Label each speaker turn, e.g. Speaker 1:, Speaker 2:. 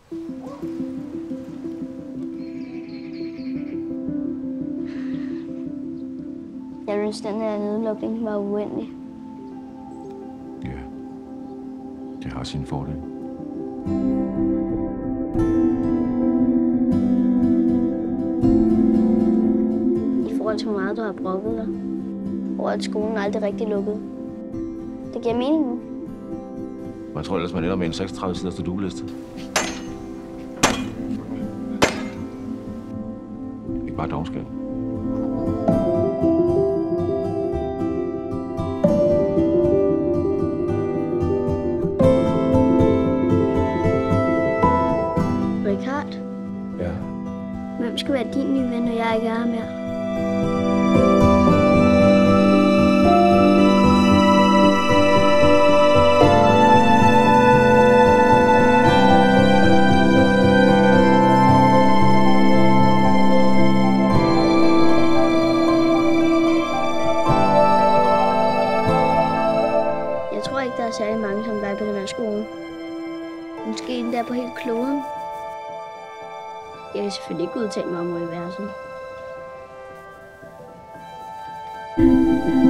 Speaker 1: Jeg synes, den her nedlukning var uendelig.
Speaker 2: Ja, det har sin fordel.
Speaker 1: I forhold til, hvor meget du har brokket dig over, at skolen aldrig rigtig lukkede. Det giver mening nu.
Speaker 2: Man tror ellers, man ender med en 36-siders to-do-liste. Ikke bare dovenskab.
Speaker 1: Richard,
Speaker 2: Ja.
Speaker 1: hvem skal være din nye ven, når jeg ikke er her mere? Jeg tror ikke, der er særlig mange som dig på den her skole. Måske endda på hele kloden. Jeg kan selvfølgelig ikke udtale mig om universet.